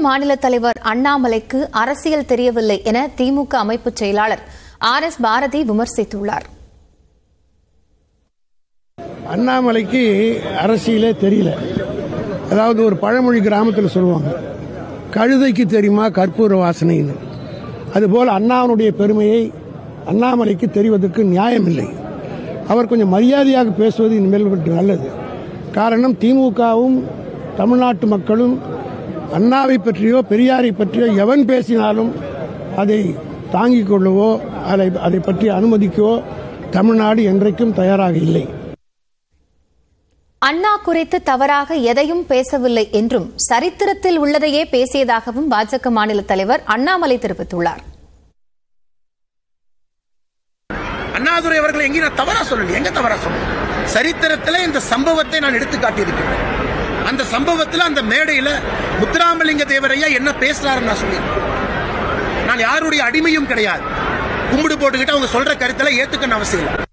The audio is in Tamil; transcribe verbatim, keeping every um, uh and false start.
மாநில தலைவர் அண்ணாமலைக்கு அரசியல் தெரியவில்லை என திமுக அமைப்பு செயலாளர் ஆர் எஸ் பாரதி விமர்சித்துள்ளார். அண்ணாமலைக்கு அரசியலே தெரியல. அதாவது ஒரு பழமொழி கிராமத்தில் சொல்லுவாங்க, கழுதைக்கு தெரியுமா கற்பூர வாசனைன்னு. அதுபோல் அண்ணாவுடைய பெருமையை அண்ணாமலைக்கு தெரிவதற்கு நியாயமில்லை. அவர் கொஞ்சம் மரியாதையாக பேசுவது இனிமேல் நல்லது. காரணம், திமுகவும் தமிழ்நாட்டு மக்களும் அண்ணாவை பற்றியோ பெரியாரை பற்றியோ எவன் பேசினாலும் அதை தாங்கிக் கொள்ளவோ அதை அதை பற்றி அனுமதிக்கவோ தமிழ்நாடு என்றைக்கும் தயாராக இல்லை. அண்ணா குறித்து தவறாக எதையும் பேசவில்லை என்றும் சரித்திரத்தில் உள்ளதையே பேசியதாகவும் பாஜக மாநில தலைவர் அண்ணாமலை தெரிவித்துள்ளார். அண்ணாதுரை அவர்கள் எங்கே நான் தவறா சொல்லல, எங்க தவறா சொல்ல, சரித்திரத்தில் இந்த சம்பவத்தை நான் எடுத்து காட்டியிருக்கிறேன். அந்த சம்பவத்தில் அந்த மேடையில் முத்துராமலிங்க தேவரையா என்ன பேசுறாரு நான் சொல்லி, நான் யாருடைய அடிமையும் கிடையாது. கும்பிடு போட்டுக்கிட்டு அவங்க சொல்ற கருத்துல ஏத்துக்கணும் அவசியம் இல்லை.